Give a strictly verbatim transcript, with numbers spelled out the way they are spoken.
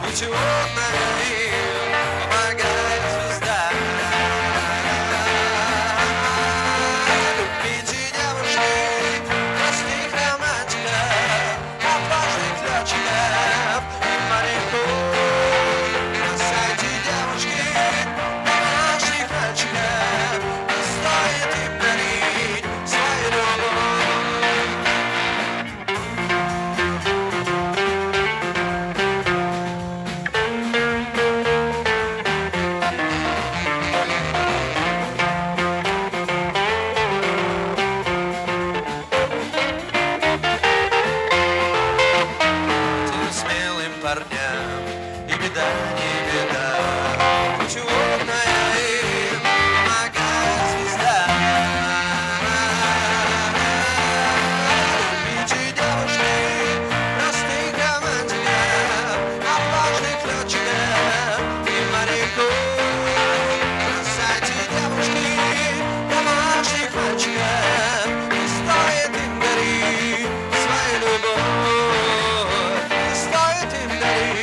путеводная им помогает звезда. Любите девушки, простых романтиков, отважных летчиков и моряков. Бросайте девушки, домашних мальчиков, не стоит им дарить свою любовь. Парням и беда, не беда, путеводная им помогает звезда. Любите девушки, простых романтиков, отважных летчиков и моряков. Бросайте девушки, домашних мальчиков, не стоит им дарить свою любовь. Не стоит им дарить